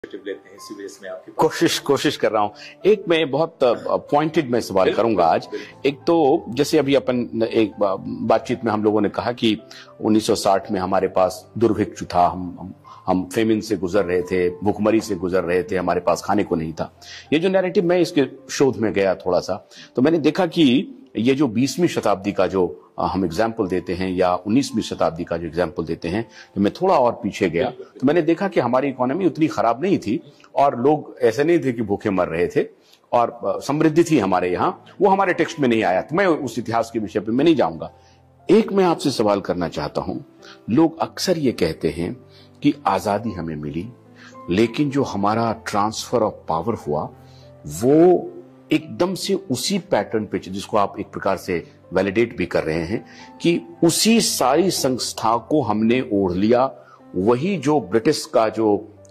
लेते हैं, इसी वजह से मैं आपके कोशिश कर रहा हूँ। एक मैं बहुत पॉइंटेड में सवाल करूंगा आज। एक तो जैसे अभी अपन एक बातचीत में हम लोगों ने कहा कि 1960 में हमारे पास दुर्भिक्ष था, हम फेमिन से गुजर रहे थे, भूखमरी से गुजर रहे थे, हमारे पास खाने को नहीं था। ये जो नैरेटिव, मैं इसके शोध में गया थोड़ा सा, तो मैंने देखा कि ये जो 20वीं शताब्दी का जो हम एग्जाम्पल देते हैं या 19वीं शताब्दी का जो एग्जाम्पल देते हैं, तो मैं थोड़ा और पीछे गया तो मैंने देखा कि हमारी इकोनॉमी उतनी खराब नहीं थी और लोग ऐसे नहीं थे कि भूखे मर रहे थे और समृद्धि थी हमारे यहाँ। वो हमारे टेक्स्ट में नहीं आया, तो मैं उस इतिहास के विषय पे मैं नहीं जाऊंगा। एक मैं आपसे सवाल करना चाहता हूं, लोग अक्सर ये कहते हैं कि आजादी हमें मिली, लेकिन जो हमारा ट्रांसफर ऑफ पावर हुआ वो एकदम से उसी पैटर्न पे, जिसको आप एक प्रकार से वैलिडेट भी कर रहे हैं कि उसी सारी संस्था को हमने ओढ़ लिया, वही जो ब्रिटिश का जो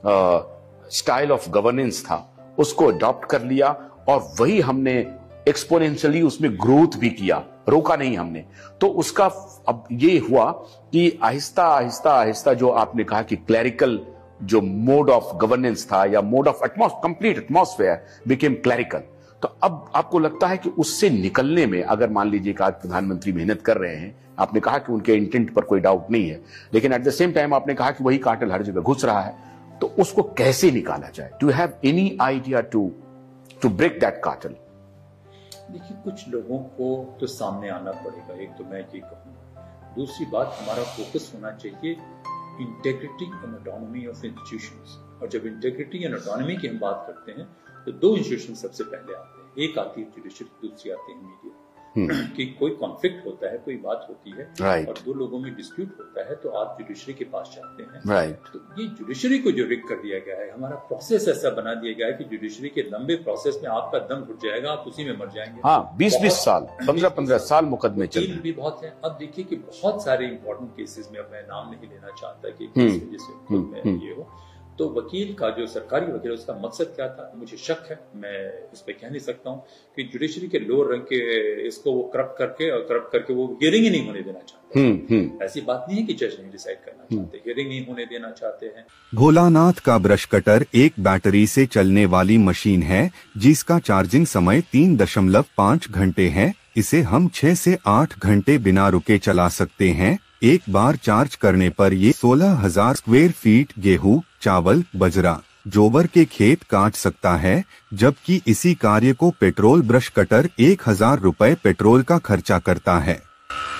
स्टाइल ऑफ गवर्नेंस था उसको अडॉप्ट कर लिया और वही हमने एक्सपोनेंशियली उसमें ग्रोथ भी किया, रोका नहीं हमने। तो उसका अब ये हुआ कि आहिस्ता आहिस्ता आहिस्ता जो आपने कहा कि क्लैरिकल जो मोड ऑफ गवर्नेंस था या mode of complete atmosphere became clerical. तो अब आपको लगता है कि उससे निकलने में, अगर मान लीजिए कि आज प्रधानमंत्री मेहनत कर रहे हैं, आपने कहा कि उनके इंटेंट पर कोई डाउट नहीं है, लेकिन एट द सेम टाइम आपने कहा कि वही कार्टेल हर जगह घुस रहा है, तो उसको कैसे निकाला जाए? Do you have any idea to break that cartel? देखिए, कुछ लोगों को तो सामने आना पड़ेगा, एक तो मैं ये कहूँ। दूसरी बात, हमारा फोकस होना चाहिए integrity and autonomy of institutions. और जब इंटेग्रिटी एंड ऑटोनॉमी की हम बात करते हैं तो दो इंस्टीट्यूशन सबसे पहले आते हैं। एक आती है जुडिशरी, दूसरी आती है मीडिया। कि कोई कॉन्फ्लिक्ट होता है, कोई बात होती है और दो लोगों में डिस्प्यूट होता है तो आप जुडिशरी के पास जाते हैं। तो ये जुडिशरी को जो रिग कर दिया गया है, हमारा प्रोसेस ऐसा बना दिया गया है कि जुडिशरी के लंबे प्रोसेस में आपका दम घुट जाएगा, आप उसी में मर जाएंगे। हाँ, 20-20 साल, 15-15 साल मुकदमे चल रहे हैं। भी बहुत है। अब देखिए कि बहुत सारे इंपॉर्टेंट केसेस में, अब मैं नाम नहीं लेना चाहता कि किस वजह से ये हो, तो वकील का जो सरकारी वकील, उसका मकसद क्या था मुझे शक है, मैं इस पे कह नहीं सकता हूँ कि जुडिशरी के लोअर रंग के इसको वो करप्ट करके वो हियरिंग ही नहीं होने देना चाहते। ऐसी बात नहीं है कि जज नहीं डिसाइड करना चाहते, हियरिंग नहीं होने देना चाहते हैं। भोलानाथ का ब्रश कटर एक बैटरी से चलने वाली मशीन है जिसका चार्जिंग समय 3.5 घंटे है। इसे हम 6 से 8 घंटे बिना रुके चला सकते हैं। एक बार चार्ज करने पर ये 16,000 स्क्वायर फीट गेहूं, चावल, बजरा, जोबर के खेत काट सकता है, जबकि इसी कार्य को पेट्रोल ब्रश कटर 1,000 रुपए पेट्रोल का खर्चा करता है।